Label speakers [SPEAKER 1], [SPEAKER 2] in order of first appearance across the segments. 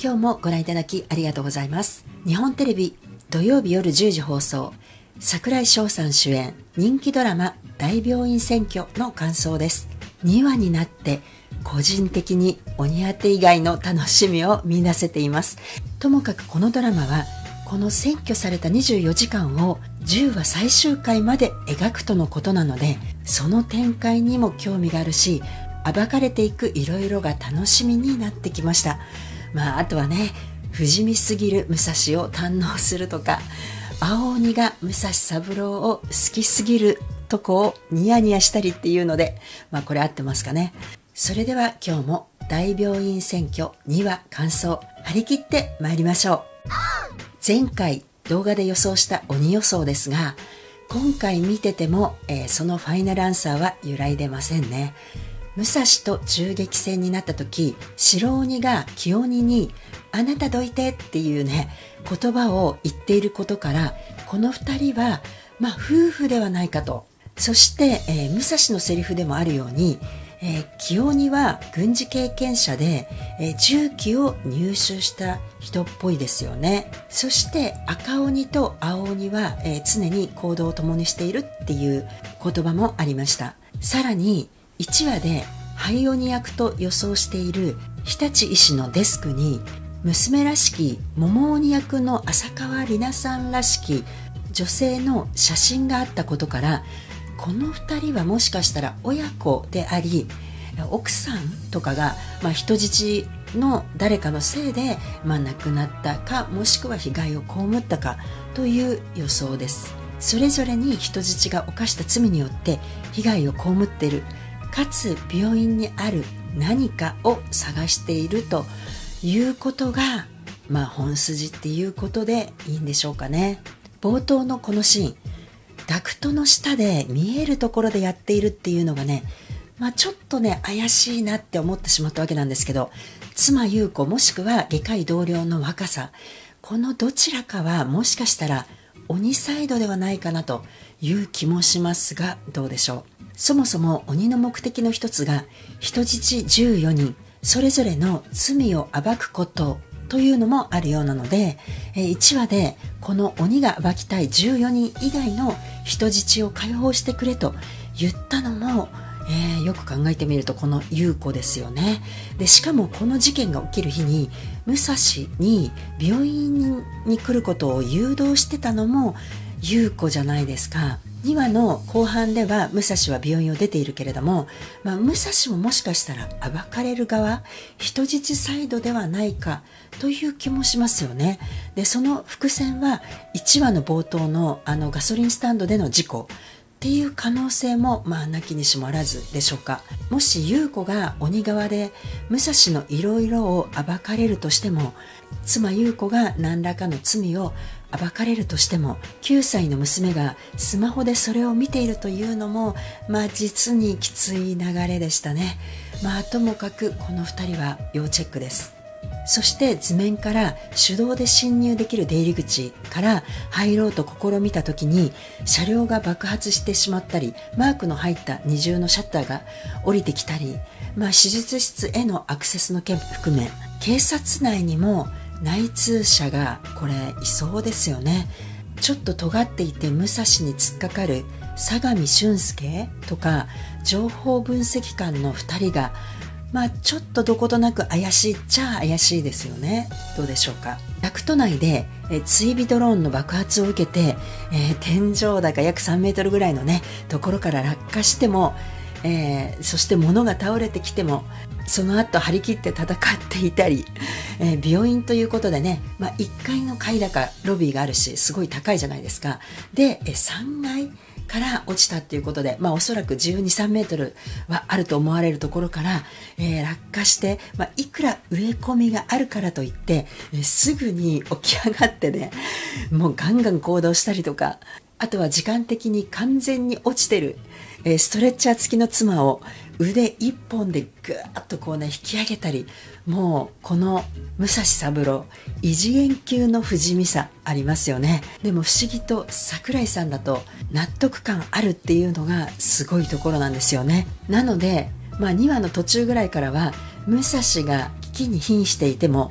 [SPEAKER 1] 今日もご覧いただきありがとうございます。日本テレビ土曜日夜10時放送、櫻井翔さん主演人気ドラマ大病院占拠の感想です。2話になって個人的に鬼当て以外の楽しみを見出せています。ともかくこのドラマはこの占拠された24時間を10話最終回まで描くとのことなので、その展開にも興味があるし、暴かれていくいろいろが楽しみになってきました。あとはね、不死身すぎる武蔵を堪能するとか、青鬼が武蔵三郎を好きすぎるとこをニヤニヤしたりっていうので、これ合ってますかね。それでは今日も大病院占拠2話感想、張り切って参りましょう。前回動画で予想した鬼予想ですが、今回見てても、そのファイナルアンサーは揺らいでませんね。武蔵と銃撃戦になった時、白鬼が清鬼にあなたどいてっていうね言葉を言っていることから、この2人は夫婦ではないかと。そして、武蔵のセリフでもあるように、清鬼は軍事経験者で、銃器を入手した人っぽいですよね。そして赤鬼と青鬼は、常に行動を共にしているっていう言葉もありました。さらに1話で灰鬼役と予想している日立医師のデスクに娘らしき桃鬼役の浅川里奈さんらしき女性の写真があったことから、この2人はもしかしたら親子であり、奥さんとかが、人質の誰かのせいで、亡くなったか、もしくは被害を被ったかという予想です。それぞれに人質が犯した罪によって被害を被っている、かつ病院にある何かを探しているということが、本筋っていうことでいいんでしょうかね。冒頭のこのシーン、ダクトの下で見えるところでやっているっていうのがね、ちょっとね怪しいなって思ってしまったわけなんですけど、妻優子もしくは外科医同僚の若さ、このどちらかはもしかしたら鬼サイドではないかなという気もしますが、どうでしょう。そもそも鬼の目的の一つが人質14人それぞれの罪を暴くことというのもあるようなので、1話でこの鬼が暴きたい14人以外の人質を解放してくれと言ったのも、よく考えてみるとこの優子ですよね。でしかもこの事件が起きる日に武蔵に病院に来ることを誘導してたのも優子じゃないですか。2話の後半では武蔵は病院を出ているけれども、武蔵ももしかしたら暴かれる側、人質サイドではないかという気もしますよね。でその伏線は1話の冒頭のガソリンスタンドでの事故っていう可能性もなきにしもあらずでしょうか。もし優子が鬼側で武蔵のいろいろを暴かれるとしても、妻優子が何らかの罪を暴かれるとしても、9歳の娘がスマホでそれを見ているというのも実にきつい流れでしたね。ともかくこの2人は要チェックです。そして図面から手動で侵入できる出入り口から入ろうと試みた時に車両が爆発してしまったり、マークの入った二重のシャッターが降りてきたり、手術室へのアクセスの件含め、警察内にも内通者がこれいそうですよね。ちょっと尖っていて武蔵に突っかかる相模俊介とか情報分析官の2人がちょっとどことなく怪しいっちゃ怪しいですよね。どうでしょうか。ダクト内で追尾ドローンの爆発を受けて、天井高約3メートルぐらいのねところから落下しても、そして物が倒れてきてもその後張り切って戦っていたり、病院ということでね、1階の階高ロビーがあるしすごい高いじゃないですか。で3階から落ちたっていうことで、おそらく12、3メートルはあると思われるところから、落下して、いくら植え込みがあるからといって、すぐに起き上がってね、もうガンガン行動したりとか、あとは時間的に完全に落ちてる、ストレッチャー付きの妻を腕一本でぐーっと引き上げたり、もうこの武蔵三郎異次元級の不死身さありますよね。でも不思議と櫻井さんだと納得感あるっていうのがすごいところなんですよね。なので2話の途中ぐらいからは武蔵が危機に瀕していても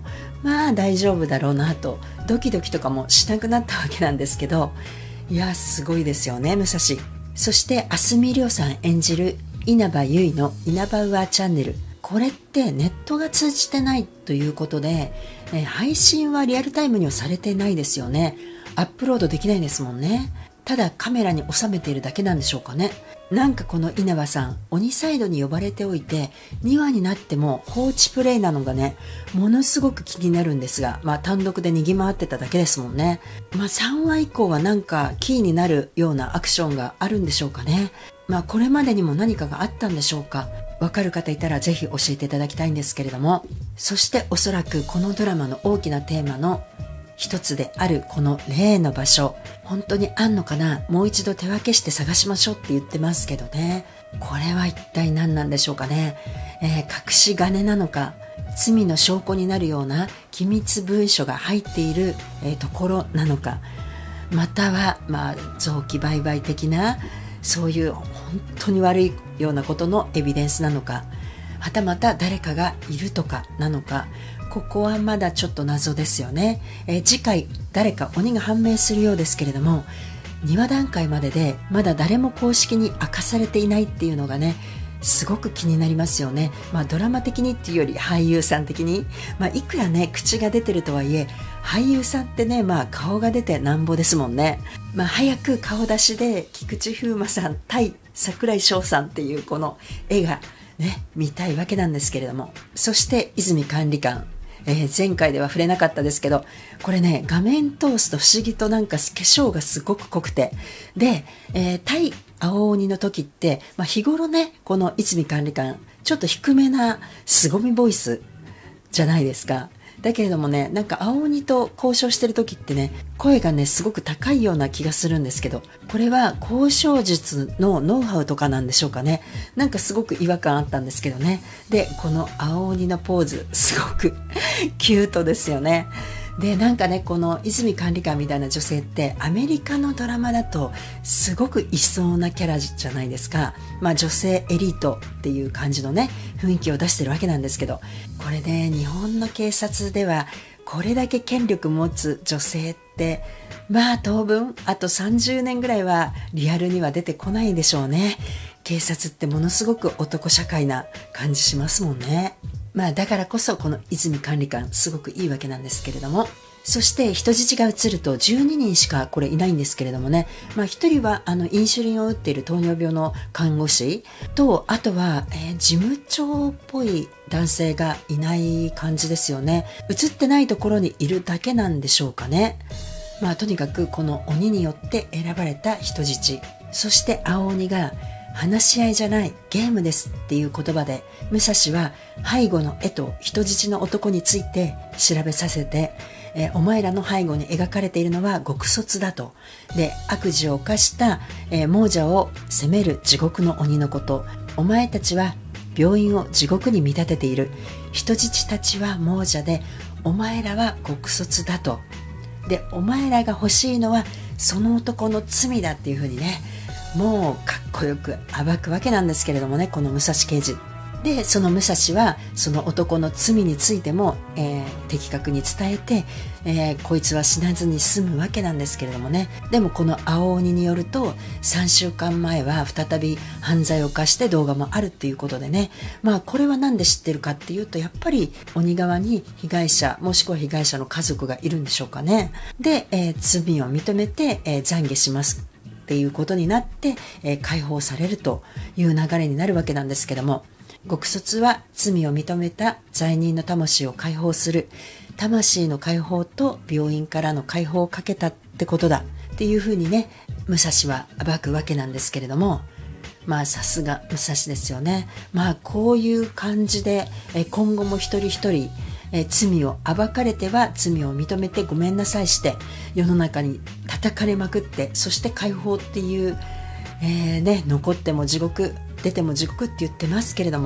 [SPEAKER 1] まあ大丈夫だろうなとドキドキとかもしなくなったわけなんですけど、いやすごいですよね、武蔵。そして明日海りょうさん演じる稲葉結のイナバウアーチャンネル、これってネットが通じてないということで、配信はリアルタイムにはされてないですよね。アップロードできないですもんね。ただカメラに収めているだけなんでしょうかね。なんかこの稲葉さん、鬼サイドに呼ばれておいて2話になっても放置プレイなのがね、ものすごく気になるんですが、単独で逃げ回ってただけですもんね。3話以降はなんかキーになるようなアクションがあるんでしょうかね。これまでにも何かがあったんでしょうか。わかる方いたらぜひ教えていただきたいんですけれども、そしておそらくこのドラマの大きなテーマの一つであるこの例の場所、本当にあんのかな、もう一度手分けして探しましょうって言ってますけどね、これは一体何なんでしょうかね。隠し金なのか、罪の証拠になるような機密文書が入っている、ところなのか、または臓器売買的なそういう本当に悪いようなことのエビデンスなのか、はたまた誰かがいるとかなのか、ここはまだちょっと謎ですよね。次回誰か鬼が判明するようですけれども、2話段階まででまだ誰も公式に明かされていないっていうのがね、すごく気になりますよね。ドラマ的にっていうより俳優さん的に、いくらね口が出てるとはいえ、俳優さんってね、顔が出てなんぼですもんね。早く顔出しで菊池風磨さん対櫻井翔さんっていうこの絵がね見たいわけなんですけれども、そして泉管理官、前回では触れなかったですけど、これね画面通すと不思議となんか化粧がすごく濃くて、で、対青鬼の時って、日頃ねこの泉管理官ちょっと低めな凄みボイスじゃないですか。だけれどもね、なんか青鬼と交渉してる時ってね、声がねすごく高いような気がするんですけど、これは交渉術のノウハウとかなんでしょうかね。なんかすごく違和感あったんですけどね。でこの青鬼のポーズすごくキュートですよね。でなんかね、この泉管理官みたいな女性ってアメリカのドラマだとすごくいそうなキャラじゃないですか。女性エリートっていう感じのね雰囲気を出してるわけなんですけど、これで日本の警察ではこれだけ権力持つ女性って当分あと30年ぐらいはリアルには出てこないでしょうね。警察ってものすごく男社会な感じしますもんね。だからこそこの泉管理官すごくいいわけなんですけれども、そして人質が移ると12人しかこれいないんですけれどもね、1人はインシュリンを打っている糖尿病の看護師と、あとは、事務長っぽい男性がいない感じですよね。映ってないところにいるだけなんでしょうかね。とにかくこの鬼によって選ばれた人質、そして青鬼が話し合いじゃないゲームですっていう言葉で、武蔵は背後の絵と人質の男について調べさせて、お前らの背後に描かれているのは極卒だと。で悪事を犯した、亡者を責める地獄の鬼のこと、お前たちは病院を地獄に見立てている、人質たちは亡者でお前らは極卒だと。でお前らが欲しいのはその男の罪だっていうふうにね、もうかっこよく暴くわけなんですけれどもね、この武蔵刑事で、その武蔵はその男の罪についても、的確に伝えて、こいつは死なずに済むわけなんですけれどもね。でもこの青鬼によると3週間前は再び犯罪を犯して動画もあるっていうことでね、これはなんで知ってるかっていうと、やっぱり鬼側に被害者もしくは被害者の家族がいるんでしょうかね。で、罪を認めて、懺悔しますっていうことになって、解放されるという流れになるわけなんですけども、極卒は罪を認めた罪人の魂を解放する、魂の解放と病院からの解放をかけたってことだっていうふうにね、武蔵は暴くわけなんですけれども、さすが武蔵ですよね。こういう感じで今後も一人一人罪を暴かれては罪を認めてごめんなさいして世の中に叩かれまくって、そして解放っていう、残っても地獄出ても地獄って言ってますけれども、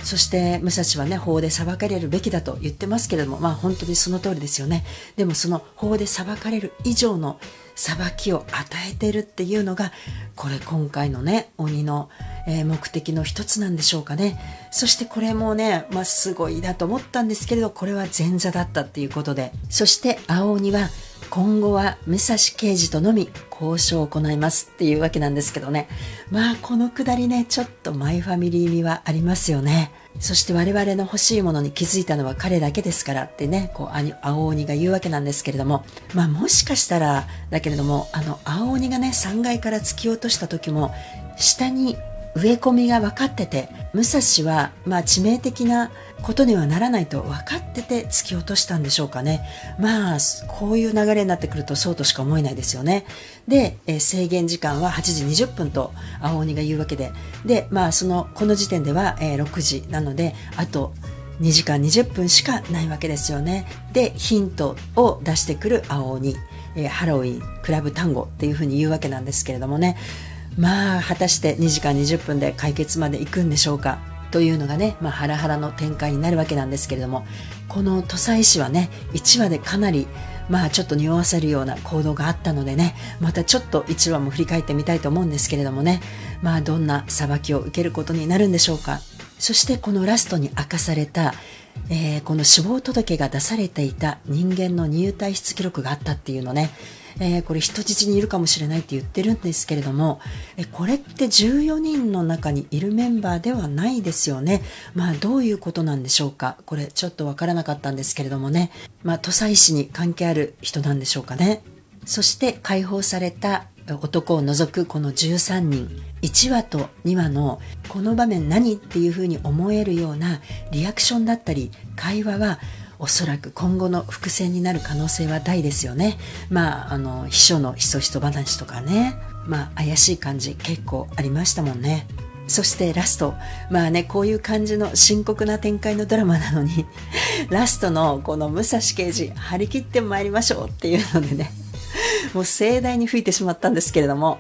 [SPEAKER 1] そして武蔵はね、法で裁かれるべきだと言ってますけれども、本当にその通りですよね。でもその法で裁かれる以上の裁きを与えているっていうのが、これ今回のね、鬼の目的の一つなんでしょうかね。そしてこれもね、すごいなと思ったんですけれど、これは前座だったっていうことで、そして青鬼は今後は武蔵刑事とのみ交渉を行いますっていうわけなんですけどね。このくだりね、ちょっとマイファミリー味はありますよね。そして我々の欲しいものに気づいたのは彼だけですからってね、青鬼が言うわけなんですけれども、もしかしたらだけれども、青鬼がね、3階から突き落とした時も、下に植え込みが分かってて、武蔵は致命的なことにはならないと分かってて突き落としたんでしょうかね。こういう流れになってくるとそうとしか思えないですよね。で、制限時間は8時20分と青鬼が言うわけで、で、この時点では、6時なので、あと2時間20分しかないわけですよね。で、ヒントを出してくる青鬼、ハロウィンクラブ単語っていうふうに言うわけなんですけれどもね。果たして2時間20分で解決まで行くんでしょうかというのがね、ハラハラの展開になるわけなんですけれども、この土佐医師はね、1話でかなりちょっと匂わせるような行動があったのでね、またちょっと1話も振り返ってみたいと思うんですけれどもね、どんな裁きを受けることになるんでしょうか。そしてこのラストに明かされた、この死亡届が出されていた人間の入退出記録があったっていうのね、これ人質にいるかもしれないって言ってるんですけれども、これって14人の中にいるメンバーではないですよね。どういうことなんでしょうか。これちょっとわからなかったんですけれどもね、土佐医師に関係ある人なんでしょうかね。そして解放された男を除くこの13人、1話と2話のこの場面何っていうふうに思えるようなリアクションだったり会話は、おそらく今後の伏線になる可能性は大ですよね。秘書のひそひそ話とかね、怪しい感じ結構ありましたもんね。そしてラスト、こういう感じの深刻な展開のドラマなのにラストのこの武蔵刑事張り切って参りましょうっていうのでね、もう盛大に吹いてしまったんですけれども、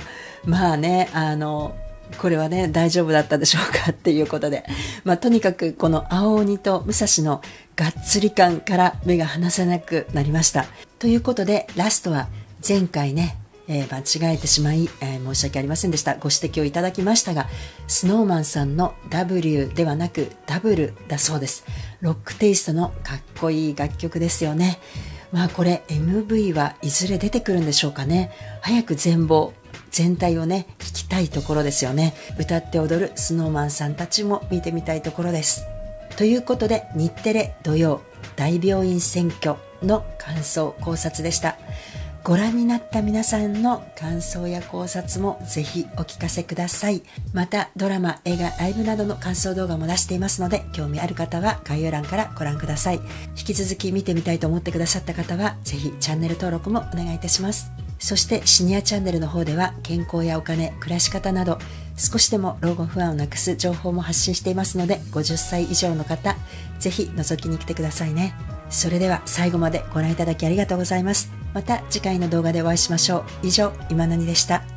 [SPEAKER 1] これはね、大丈夫だったでしょうかっていうことで、とにかくこの青鬼と武蔵のがっつり感から目が離せなくなりました。ということでラストは前回ね、間違えてしまい、申し訳ありませんでした。ご指摘をいただきましたが、スノーマンさんの W ではなくダブルだそうです。ロックテイストのかっこいい楽曲ですよね。これ MV はいずれ出てくるんでしょうかね。早く全体をね、聞きたいところですよね。歌って踊るスノーマンさんたちも見てみたいところです。ということで、日テレ土曜大病院選挙の感想考察でした。ご覧になった皆さんの感想や考察もぜひお聞かせください。またドラマ、映画、ライブなどの感想動画も出していますので、興味ある方は概要欄からご覧ください。引き続き見てみたいと思ってくださった方はぜひチャンネル登録もお願いいたします。そしてシニアチャンネルの方では健康やお金、暮らし方など少しでも老後不安をなくす情報も発信していますので、50歳以上の方ぜひ覗きに来てくださいね。それでは最後までご覧いただきありがとうございます。また次回の動画でお会いしましょう。以上、今何でした。